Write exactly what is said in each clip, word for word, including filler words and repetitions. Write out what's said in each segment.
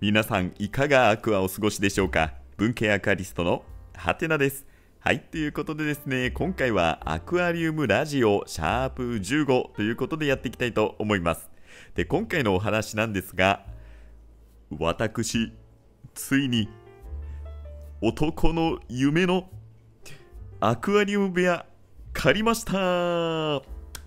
皆さんいかがアクアお過ごしでしょうか。文系アクアリストのハテナです。はい、ということでですね、今回はアクアリウムラジオシャープじゅうごということでやっていきたいと思います。で、今回のお話なんですが、私、ついに男の夢のアクアリウム部屋借りました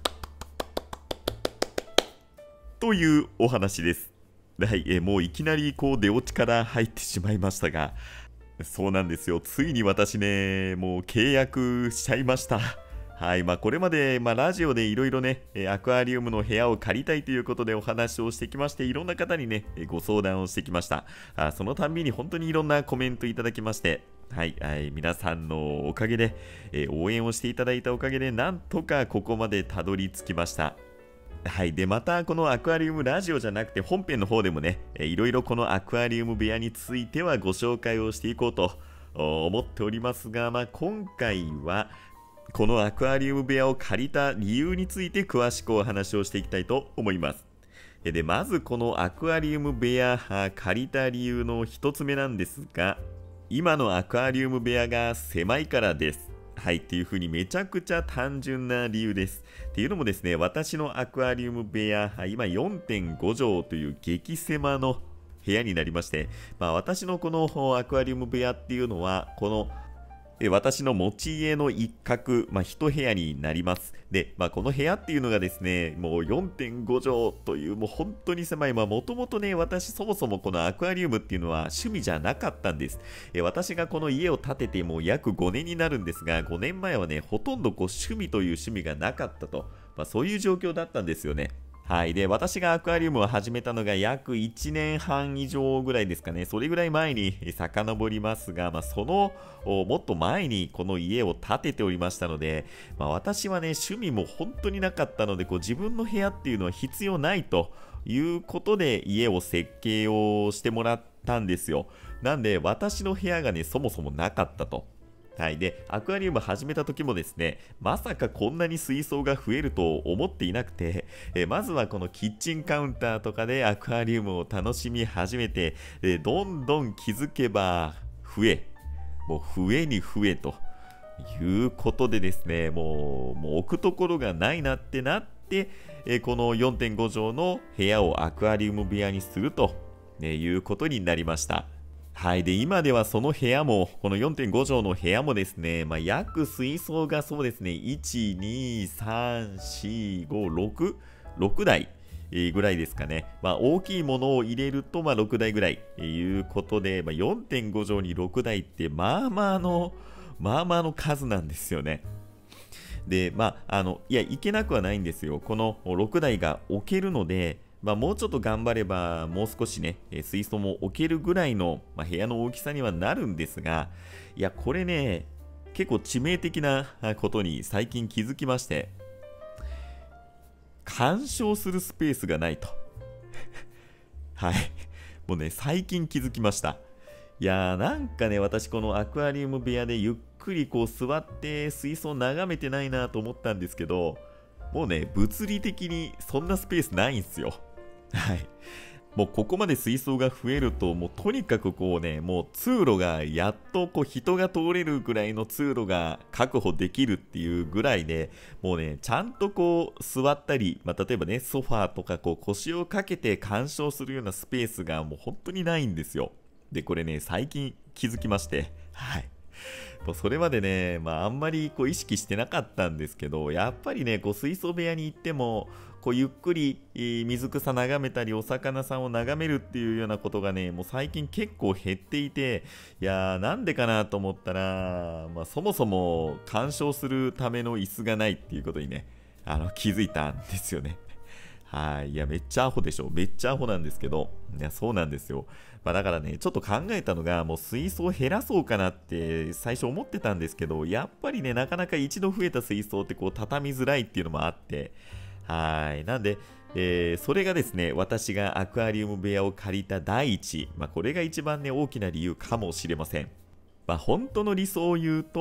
というお話です。はい、えもういきなりこう出落ちから入ってしまいましたが、そうなんですよ。ついに私ね、もう契約しちゃいました。はい、まあこれまで、まあ、ラジオでいろいろね、アクアリウムの部屋を借りたいということでお話をしてきまして、いろんな方にね、ご相談をしてきました。あそのたんびに本当にいろんなコメントいただきまして、はい、はい、皆さんのおかげで、え応援をしていただいたおかげで、なんとかここまでたどり着きました。はい、でまたこのアクアリウムラジオじゃなくて本編の方でもね、いろいろこのアクアリウム部屋についてはご紹介をしていこうと思っておりますが、まあ、今回はこのアクアリウム部屋を借りた理由について詳しくお話をしていきたいと思います。でまずこのアクアリウム部屋借りた理由の一つ目なんですが、今のアクアリウム部屋が狭いからです。はい、っていう風にめちゃくちゃ単純な理由です。っていうのもですね、私のアクアリウム部屋、今 よんてんご 畳という激狭の部屋になりまして、まあ、私のこのアクアリウム部屋っていうのは、この私の持ち家の一角、まあ、一部屋になります。で、まあ、この部屋っていうのがですね、もう よんてんご 畳というもう本当に狭い、まあ、もともとね、私そもそもこのアクアリウムっていうのは趣味じゃなかったんです。え私がこの家を建ててもう約ごねんになるんですが、ごねんまえはね、ほとんどこう趣味という趣味がなかったと、まあ、そういう状況だったんですよね。はい。で、私がアクアリウムを始めたのが約いちねんはん以上ぐらいですかね。それぐらい前に遡りますが、まあ、そのもっと前にこの家を建てておりましたので、まあ、私はね、趣味も本当になかったので、こう自分の部屋っていうのは必要ないということで家を設計をしてもらったんですよ。なんで、私の部屋がね、そもそもなかったと。はい、でアクアリウム始めた時もですね、まさかこんなに水槽が増えると思っていなくて、えまずはこのキッチンカウンターとかでアクアリウムを楽しみ始めて、えどんどん気づけば増え、もう増えに増えということでですね、もう、もう置くところがないなってなって、えこの よんてんご 畳の部屋をアクアリウム部屋にすると、ね、いうことになりました。はい。で、今ではその部屋も、この よんてんご 畳の部屋もですね、まあ、約水槽がそうですね、いち、に、さん、よん、ご、ろく、ろくだいぐらいですかね。まあ、大きいものを入れると、まあ、ろくだいぐらいということで、まあ、よんてんご 畳にろくだいって、まあまあの、まあまあの数なんですよね。で、まあ、あの、いや、いけなくはないんですよ。このろくだいが置けるので、まあ、もうちょっと頑張ればもう少しね水槽も置けるぐらいの、まあ、部屋の大きさにはなるんですが、いやこれね結構致命的なことに最近気づきまして、鑑賞するスペースがないとはい、もうね最近気づきました。いやーなんかね、私このアクアリウム部屋でゆっくりこう座って水槽眺めてないなと思ったんですけど、もうね物理的にそんなスペースないんですよ。はい。もうここまで水槽が増えると、もうとにかくこうね、もう通路がやっとこう人が通れるぐらいの通路が確保できるっていうぐらいで、もうね、ちゃんとこう座ったり、まあ、例えばね、ソファーとかこう腰をかけて鑑賞するようなスペースがもう本当にないんですよ。で、これね、最近気づきまして、はい。もうそれまでね、まあ、あんまりこう意識してなかったんですけど、やっぱりね、こう水槽部屋に行っても、こうゆっくり水草眺めたりお魚さんを眺めるっていうようなことがね、もう最近結構減っていて、いやーなんでかなと思ったら、まあ、そもそも鑑賞するための椅子がないっていうことにね、あの気づいたんですよね。はい。いや、めっちゃアホでしょ。めっちゃアホなんですけど。いや、そうなんですよ。まあ、だからね、ちょっと考えたのが、もう水槽を減らそうかなって最初思ってたんですけど、やっぱりね、なかなか一度増えた水槽ってこう、畳みづらいっていうのもあって、はい。なんで、えーそれがですね、私がアクアリウム部屋を借りた第一、まあ、これが一番ね、大きな理由かもしれません。まあ、本当の理想を言うと、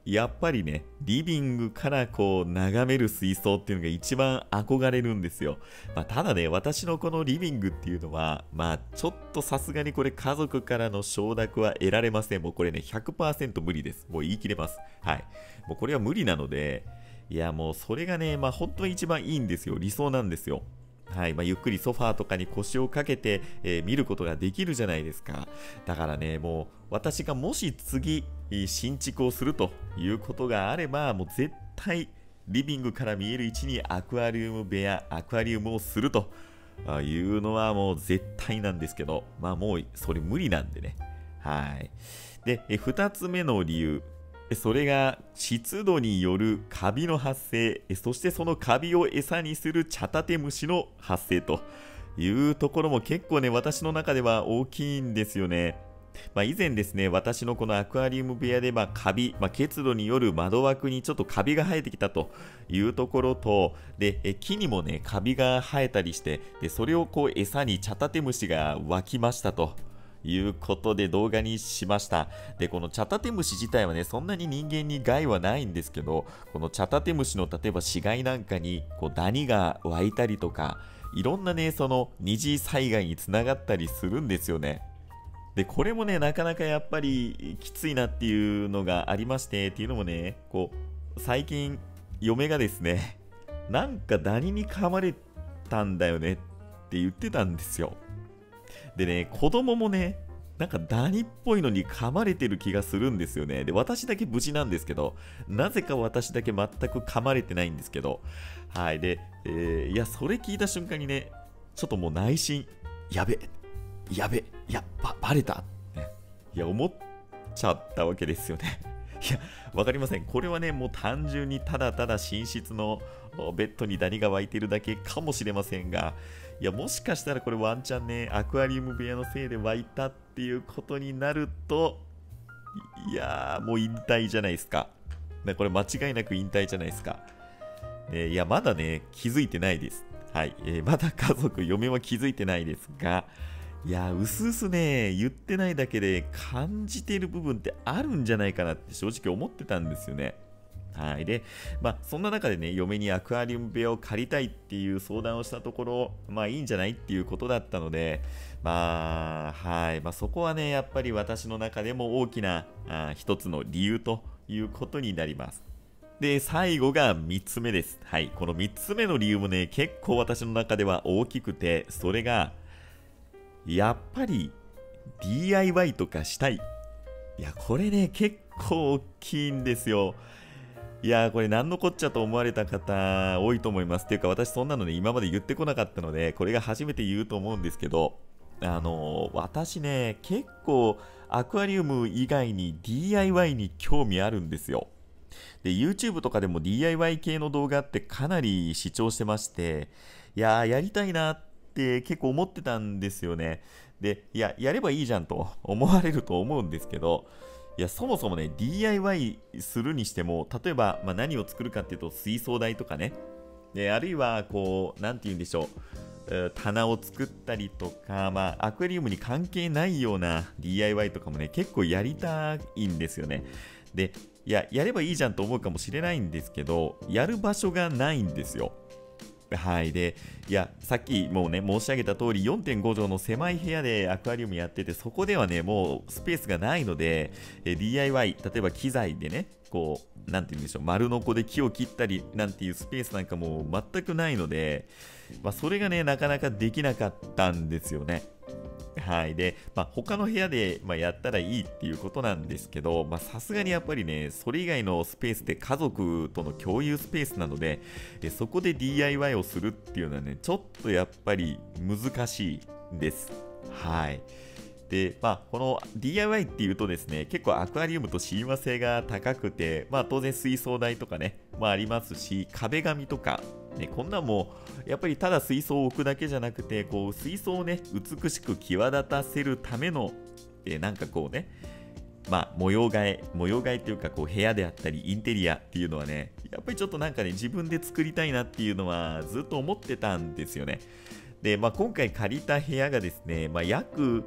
やっぱりね、リビングからこう眺める水槽っていうのが一番憧れるんですよ。まあ、ただね、私のこのリビングっていうのは、まあちょっとさすがにこれ家族からの承諾は得られません。もうこれね、ひゃくパーセント 無理です。もう言い切れます。はい。もうこれは無理なので、いやもうそれがね、まあ本当に一番いいんですよ。理想なんですよ。はいまあ、ゆっくりソファーとかに腰をかけて、えー見ることができるじゃないですか。だからね、もう私がもし次、新築をするということがあれば、もう絶対リビングから見える位置にアクアリウム部屋、アクアリウムをするというのはもう絶対なんですけど、まあもうそれ無理なんでね。はい。で、えふたつめの理由。それが湿度によるカビの発生、そしてそのカビを餌にするチャタテムシの発生というところも結構ね、私の中では大きいんですよね。まあ、以前ですね、私のこのアクアリウム部屋でまあカビ、まあ、結露による窓枠にちょっとカビが生えてきたというところと、でえ木にもね、カビが生えたりして、でそれをこう餌にチャタテムシが湧きましたと。いうことで動画にしました。で、このチャタテムシ自体はね、そんなに人間に害はないんですけど、このチャタテムシの例えば死骸なんかにこうダニが湧いたりとか、いろんなね、その二次災害につながったりするんですよね。で、これもね、なかなかやっぱりきついなっていうのがありまして、っていうのもね、こう、最近、嫁がですね、なんかダニに噛まれたんだよねって言ってたんですよ。でね、子供もね、なんかダニっぽいのに噛まれてる気がするんですよね。で、私だけ無事なんですけど、なぜか私だけ全く噛まれてないんですけど、はい。で、えーいや、それ聞いた瞬間にね、ちょっともう内心、やべ、やべ、いや、ば、バレた、ね。いや、思っちゃったわけですよね。いや、わかりません。これはね、もう単純にただただ寝室のベッドにダニが湧いてるだけかもしれませんが、いや、もしかしたらこれワンチャンね、アクアリウム部屋のせいで湧いたっていうことになると、いやー、もう引退じゃないですか。ね、これ間違いなく引退じゃないですか。ね、いや、まだね、気づいてないです。はい。えーまだ家族、嫁は気づいてないですが、いや、うすうすね、言ってないだけで感じている部分ってあるんじゃないかなって正直思ってたんですよね。はい。で、まあ、そんな中でね、嫁にアクアリウム部屋を借りたいっていう相談をしたところ、まあ、いいんじゃないっていうことだったので、まあ、はい。まあ、そこはね、やっぱり私の中でも大きなあ一つの理由ということになります。で、最後がみっつめです。はい。このみっつめの理由もね、結構私の中では大きくて、それが、やっぱり ディーアイワイ とかしたい。いや、これね、結構大きいんですよ。いやー、これ何のこっちゃと思われた方多いと思います。っていうか、私そんなのね、今まで言ってこなかったので、これが初めて言うと思うんですけど、あのー私ね、結構アクアリウム以外に ディーアイワイ に興味あるんですよ。で、YouTube とかでも ディーアイワイ 系の動画ってかなり視聴してまして、いやー、やりたいなって結構思ってたんですよね。で、いや、やればいいじゃんと思われると思うんですけど、いや、そもそもね、ディーアイワイ するにしても、例えば、まあ、何を作るかっていうと、水槽台とかね、であるいは、こう、なんて言うんでしょう、えー棚を作ったりとか、まあ、アクアリウムに関係ないような ディーアイワイ とかもね、結構やりたいんですよね。で、いや、やればいいじゃんと思うかもしれないんですけど、やる場所がないんですよ。はい。で、いや、さっきもうね、申し上げた通り、よんてんご畳の狭い部屋でアクアリウムやってて、そこではね、もうスペースがないので、え ディーアイワイ、例えば機材でね、こう、なんて言うんでしょう、丸ノコで木を切ったりなんていうスペースなんかもう全くないので、まあ、それがね、なかなかできなかったんですよね。はい。で、まあ、他の部屋で、まあ、やったらいいっていうことなんですけど、まあ、さすがにやっぱりね、それ以外のスペースって家族との共有スペースなので、でそこで ディーアイワイ をするっていうのはね、ちょっとやっぱり難しいです。はい。で、まあ、この ディーアイワイ っていうとですね、結構アクアリウムと親和性が高くて、まあ、当然水槽台とかね、まあ、ありますし、壁紙とか、ね、こんなんもやっぱりただ水槽を置くだけじゃなくて、こう水槽をね、美しく際立たせるための、えーなんかこうね、まあ、模様替え、模様替えというか、こう部屋であったり、インテリアっていうのはね、やっぱりちょっとなんかね、自分で作りたいなっていうのはずっと思ってたんですよね。で、まあ、今回借りた部屋がですね、まあ、約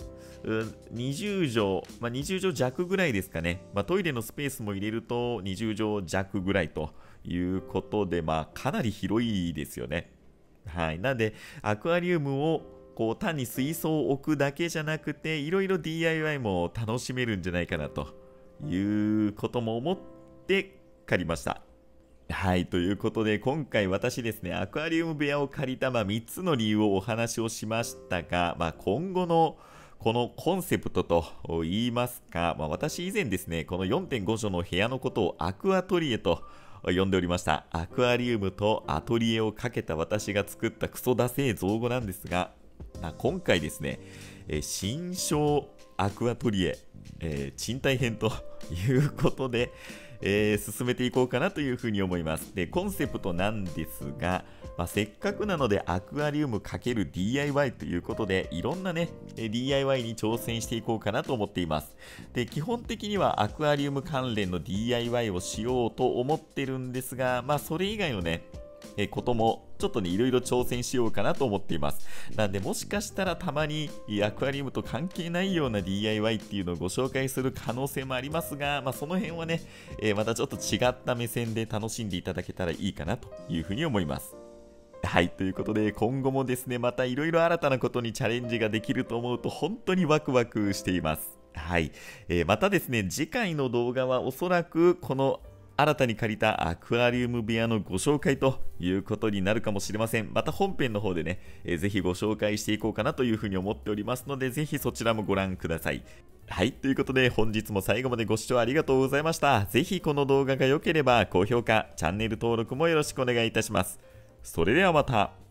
にじゅうじょう、まあ、にじゅうじょう弱ぐらいですかね。まあ、トイレのスペースも入れるとにじゅうじょう弱ぐらいということで、まあ、かなり広いですよね。はい。なんで、アクアリウムをこう単に水槽を置くだけじゃなくて、いろいろ ディーアイワイ も楽しめるんじゃないかなということも思って借りました。はい。ということで、今回私ですね、アクアリウム部屋を借りた、まあ、みっつの理由をお話をしましたが、まあ、今後のこのコンセプトと言いますか、まあ、私以前ですね、この よんてんご 畳の部屋のことをアクアトリエと呼んでおりました。アクアリウムとアトリエをかけた私が作ったクソダセー造語なんですが、まあ、今回ですね、え新章アクアトリエ、えー、賃貸編ということで、えー、進めていこうかなというふうに思います。で、コンセプトなんですが、まあ、せっかくなのでアクアリウム ×ディーアイワイ ということで、いろんなね ディーアイワイ に挑戦していこうかなと思っています。で、基本的にはアクアリウム関連の ディーアイワイ をしようと思ってるんですが、まあそれ以外のねえこともちょっとねいろいろ挑戦しようかなと思っています。なんでもしかしたらたまにアクアリウムと関係ないような ディーアイワイ っていうのをご紹介する可能性もありますが、まあ、その辺はね、えー、またちょっと違った目線で楽しんでいただけたらいいかなというふうに思います。はい、ということで今後もですねまたいろいろ新たなことにチャレンジができると思うと本当にワクワクしています。はい、えー、またですね次回の動画はおそらくこの新たに借りたアクアリウム部屋のご紹介ということになるかもしれません。また本編の方でね、えー、ぜひご紹介していこうかなというふうに思っておりますので、ぜひそちらもご覧ください。はい、ということで本日も最後までご視聴ありがとうございました。ぜひこの動画が良ければ高評価、チャンネル登録もよろしくお願いいたします。それではまた。